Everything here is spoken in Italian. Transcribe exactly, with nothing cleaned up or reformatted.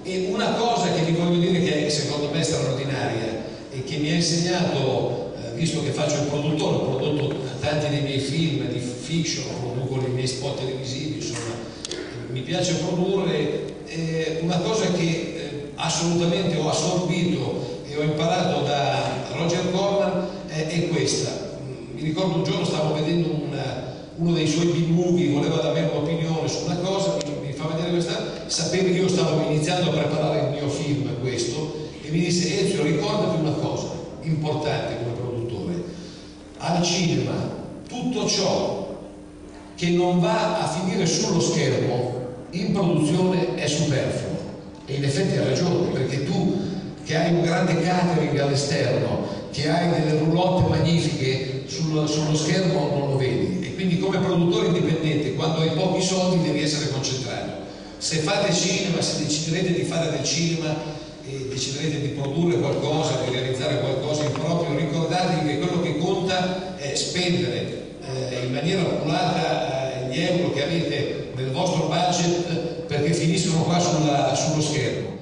E una cosa che vi voglio dire che secondo me è straordinaria e che mi ha insegnato, eh, visto che faccio il produttore, ho prodotto tanti dei miei film di fiction, produco i miei spot televisivi, insomma, mi piace produrre, eh, una cosa che eh, assolutamente ho assorbito e ho imparato da Roger Corman eh, è questa. Mi ricordo un giorno stavo vedendo una, uno dei suoi B-movie, voleva da me un'opinione su una cosa, mi, mi fa vedere questa, sapeva che io stavo iniziando a preparare il mio film, questo, e mi disse: Ezio, ricordati una cosa importante come produttore, al cinema tutto ciò che non va a finire sullo schermo in produzione è superfluo. E in effetti ha ragione, perché tu che hai un grande catering all'esterno, che hai delle roulotte magnifiche sul, sullo schermo, non lo vedi. E quindi come produttore indipendente, quando hai pochi soldi devi essere concentrato. Se fate cinema, se deciderete di fare del cinema e deciderete di produrre qualcosa, di realizzare qualcosa in proprio, ricordatevi che quello che conta è spendere eh, in maniera oculata eh, gli euro che avete nel vostro budget, perché finiscono qua sulla, sullo schermo.